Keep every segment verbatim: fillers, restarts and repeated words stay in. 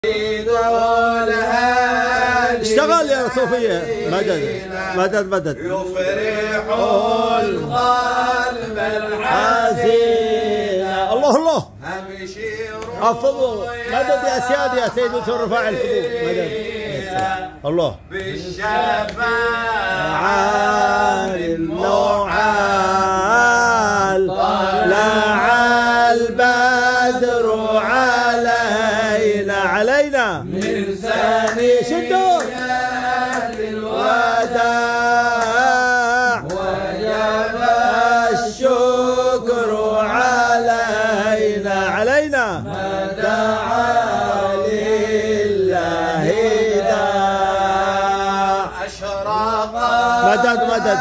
اشتغل يا صوفية. مدد مدد مدد. يفرح القلب الحزين. الله الله. امشي الفضول. مدد يا سيادي يا سيد يوسف الرفاعي. الفضول مدد. الله. بالشفاعة النعال طلع البدر علينا علينا من ثانية شدوا الوداع وجب الشكر علينا علينا دعا لله داع أشرق مدد مدد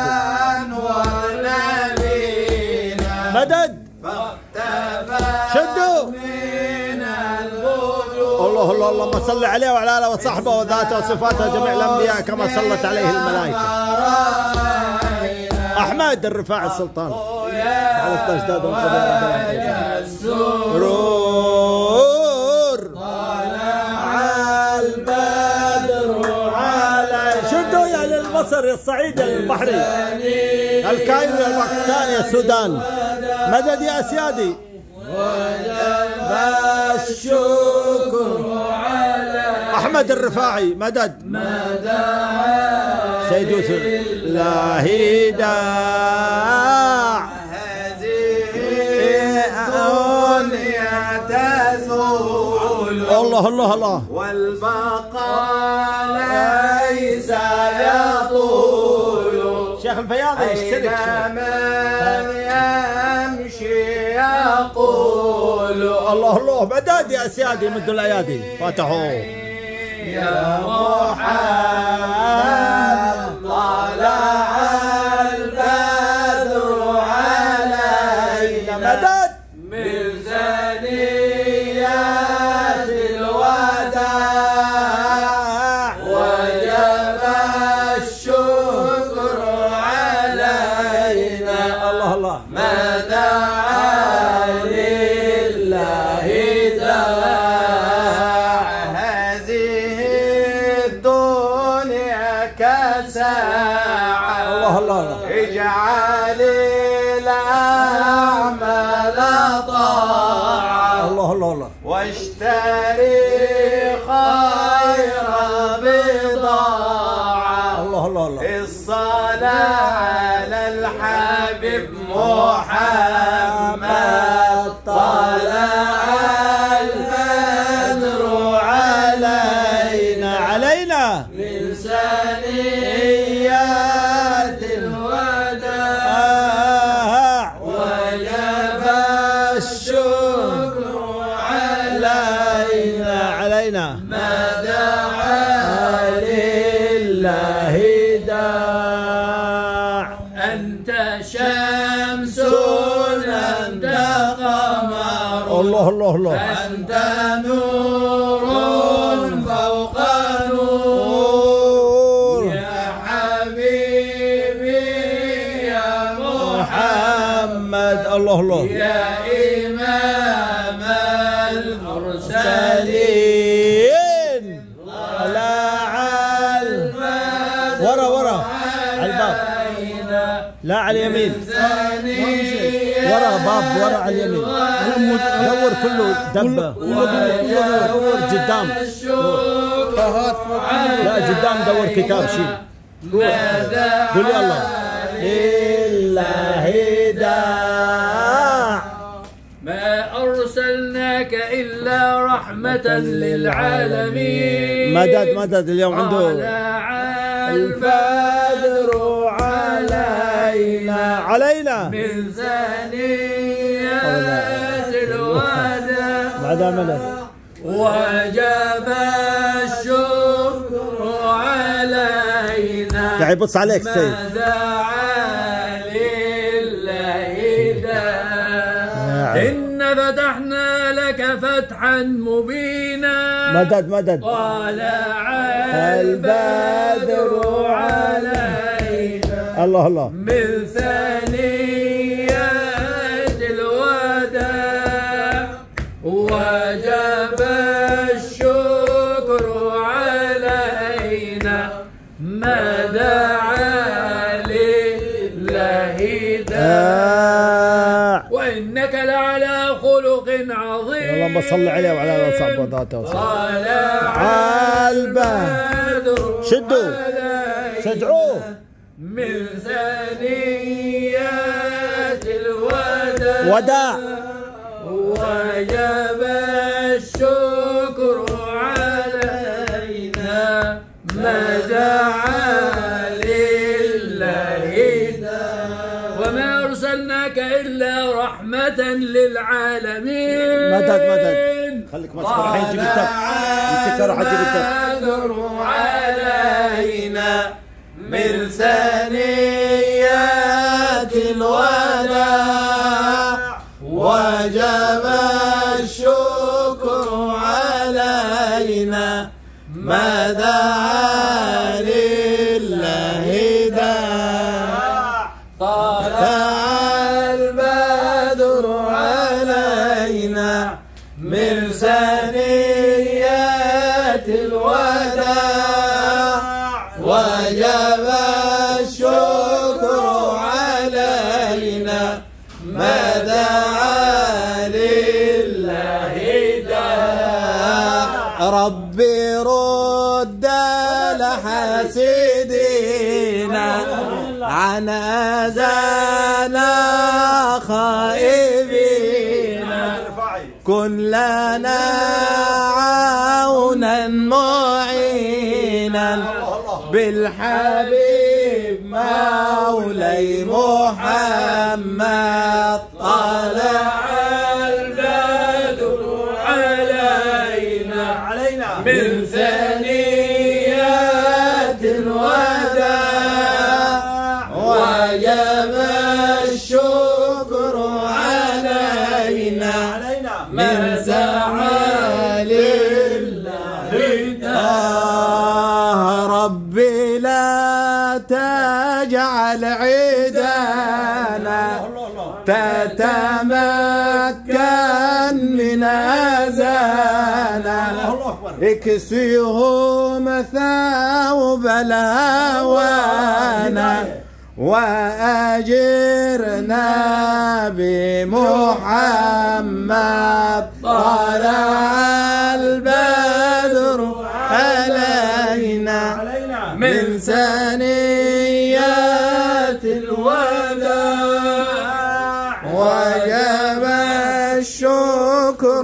ونبينا مدد فاختفى شدوا من الوجود. الله الله اللهم صل عليه وعلى اله وصحبه وذاته وصفاته جميع الانبياء كما صلت عليه الملائكه. احمد الرفاعي السلطان على التجداد سرور طلع البدر على شدوا يا للمصر يا الصعيد البحري الكايرو يا الباكستان يا السودان. مدد يا سيادي. وجب الشكر على احمد الرفاعي. مدد سيد يوسف لا داع. هذه الدنيا تزول الله الله الله والبقاء ليس يطول. شيخ الفياضي اشترك. من يمشي يقول الله الله. مدد يا سيادي مدوا الايادي فتحوا يا محمد طلع البدر علينا مدد من ثنيات الوداع وجب الشكر علينا. الله الله. ما دعا لله داع. هذه الدنيا كساعة. الله الله الله. اجعل الأعمال طاعة. الله الله الله. واشتري خير بضاعة. الله الله الله. الصلاة على الحبيب محمد طلع البدر علينا علينا من ثنيات الوداع وجب الشكر علينا علينا ما دعا لله داع. أنت شمس أنت قمر الله الله الله. أنت نور فوق نور يا حبيبي يا محمد الله الله. يا إمام المرسلين طلع ورا ورا على الباب لا على اليمين ورا باب ورا على اليمين. دور كله دبه دور قدام. لا قدام دور كتاب شيء. قول يا الله لله داع. ما أرسلناك إلا رحمة للعالمين. مدد مدد اليوم عنده طلع البدر علينا علينا من ثنيات الوداع بعد مدد وجب الشكر علينا. قاعد يبص عليك سيد. ما دعا لله داع. إن فتحنا لك فتحا مبينا. مدد مدد. طلع البدر علينا الله الله. من ثنيات الوداع وجب الشكر الشكر علينا ما دعا لله داع وإنك لعلى خلق عظيم اللهم صل عليه وعلى آله وصحبه وذاته طلع البدر شدوا شجعوه من ثنيات الوداع وداع وجب الشكر علينا ما دعا لله داع وما أرسلناك إلا رحمة للعالمين مدد مدد خليك مسكر راح يجيب الدف مسكر راح يجيب الدف علينا من ثنيات الوداع وجب الشكر علينا ما دعا لله داع طلع البدر علينا من ثنيات الوداع وجب الشكر علينا ما دعا لله داع ربي رد الحاسدين عن أذانا خائبين كن لنا عونا معينا بالحبيب مولاي محمد طلع البدر علينا من ثنيات الوداع وجب الشكر علينا من زعل الله ربي لا تجعل عيدانا تتمكن من أذانا اكسيهم ثوب الهوانا وأجرنا بمحمد طلع البدر علينا من ثنيات الوداع وجب الشكر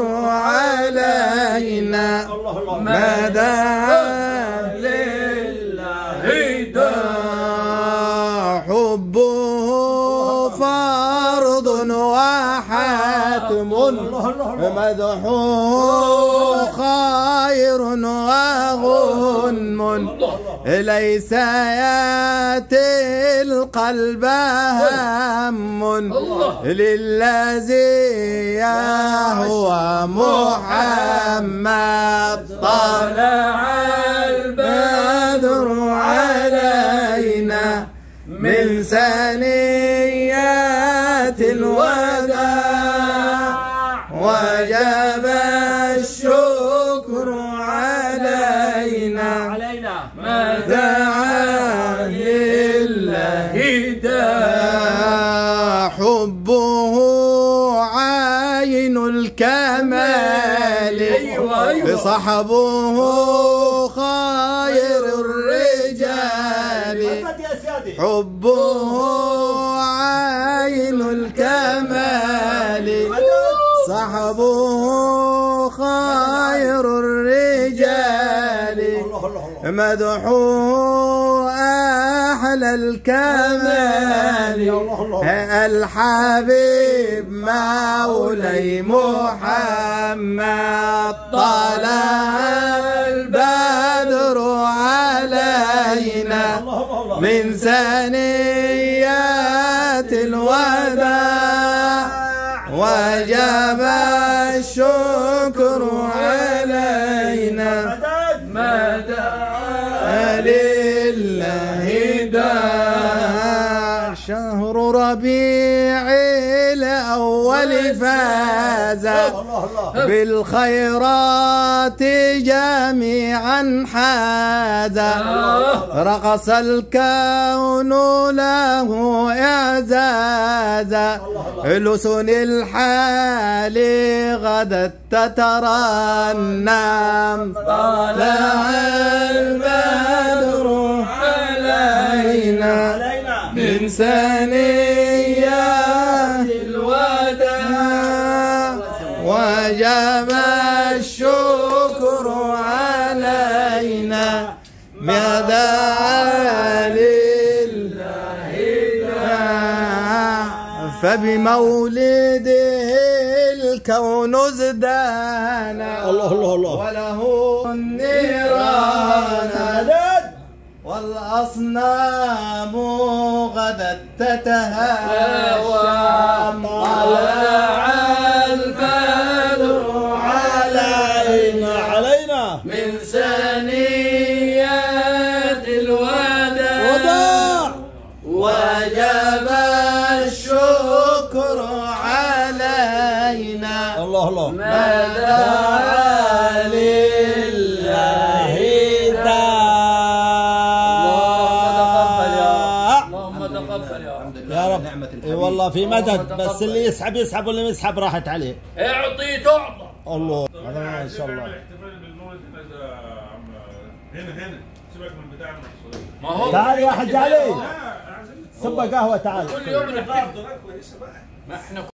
علينا ما دعا لله داع حبه فرض وحتم مدحوه خير وغنم ليس ياتي القلب هم للذي هو محمد طلع البدر علينا من ثنيات الوداع وجب الشكر علينا ما دعا لله داع حبه عين الكمال صحبه خير الرجال حبه عين الكمال صحبه خير الرجال مدحوه أحلى الكمال الحبيب مولاي محمد طلع البدر علينا من ثنيات الوداع وجب الشكر علينا ما دعا لله داع شهر ربيع الأول فاز بالخيرات جميعا حاز رقص الكون له إعزازا لسن الحال غدت تترنم طلع البدر علينا من ثنيات الوداع وجب الشكر علينا بدعاء لله فبمولده الكون ازدانا الله الله الله وله النيران والأصنام غدت تتهاوى طلع البدر علينا علينا من ثنيات الوداع وجب الشكر علينا الله الله مدعا لله يا رب. اي والله في مدد، بس اللي يسحب يسحب واللي يسحب راحت عليه. اعطي تعطى. الله هذا ما شاء الله. الاحتفال بالمولد هنا هنا سيبك من بتاع المحصولات. ما هو تعال يا حاج علي، صب قهوه تعال. كل يوم نحتفل. ما احنا